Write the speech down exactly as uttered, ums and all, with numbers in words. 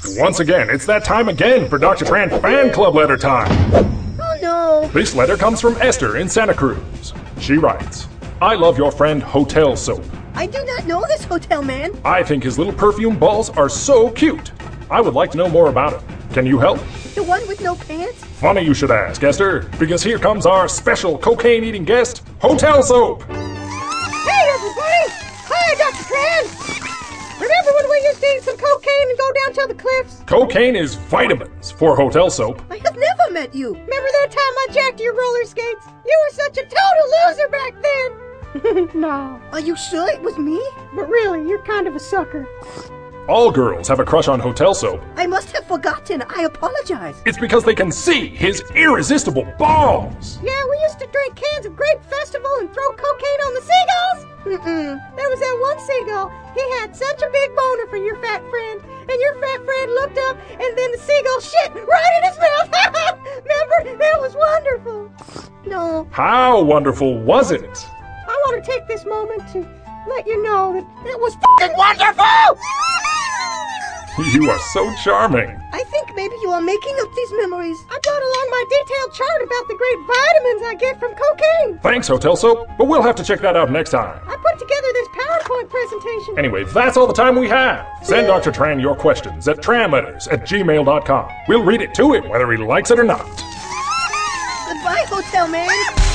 Once again, it's that time again for Doctor Tran Fan Club letter time. Oh no. This letter comes from Esther in Santa Cruz. She writes, I love your friend Hotel Soap. I do not know this hotel man. I think his little perfume balls are so cute. I would like to know more about it. Can you help? The one with no pants? Funny you should ask, Esther, because here comes our special cocaine-eating guest, Hotel Soap. Hey, everybody! Hi, Doctor Tran! Remember when we used to eat some cocaine and go down to the cliffs? Cocaine is vitamins for Hotel Soap. I have never met you. Remember that time I jacked your roller skates? You were such a total loser back then! No. Are you sure it was me? But really, you're kind of a sucker. All girls have a crush on Hotel Soap. I must have forgotten. I apologize. It's because they can see his irresistible balls. Yeah, we used to drink cans of Grape Festival and throw cocaine on the seagulls. Mm-mm. There was that one seagull. He had such a big boner for your fat friend. And your fat friend looked up, and then the seagull shit right in his mouth. Remember? That was wonderful. No. How wonderful was it? I want to take this moment to let you know that it was fucking wonderful! You are so charming. I think maybe you are making up these memories. I brought along my detailed chart about the great vitamins I get from cocaine. Thanks, Hotel Soap, but we'll have to check that out next time. I put together this PowerPoint presentation. Anyway, that's all the time we have. Send Doctor Tran your questions at tranletters at gmail dot com. We'll read it to him whether he likes it or not. Goodbye, hotel man.